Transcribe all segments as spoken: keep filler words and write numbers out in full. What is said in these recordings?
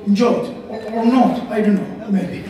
enjoyed, or, or not, I don't know, maybe.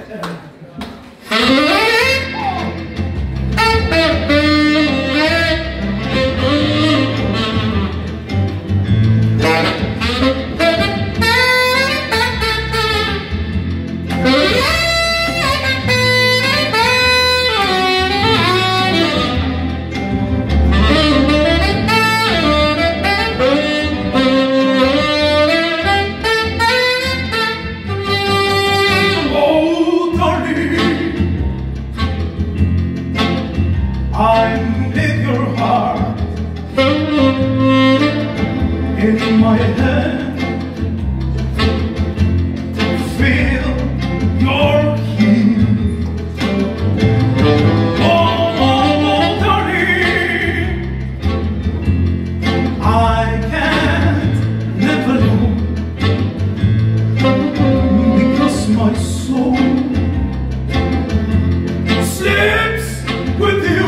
I'm in your heart, in my hand, feel your heat. Oh, oh, oh, darling, I can't never know, because my soul sleeps with you.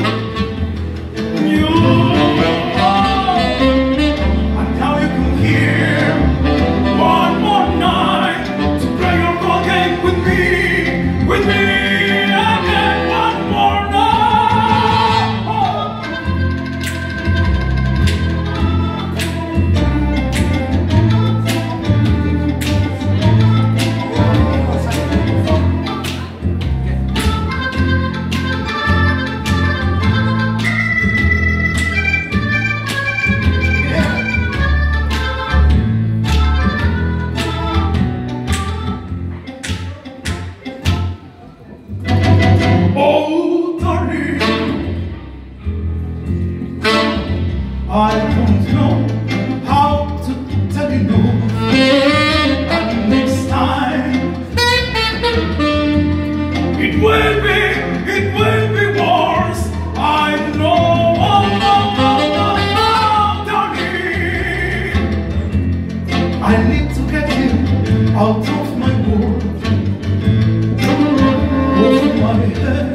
I don't know how to tell you no, but next time it will be, it will be worse. I know, oh, oh, oh, oh, oh, darling, I need to get you out of my world, over my head.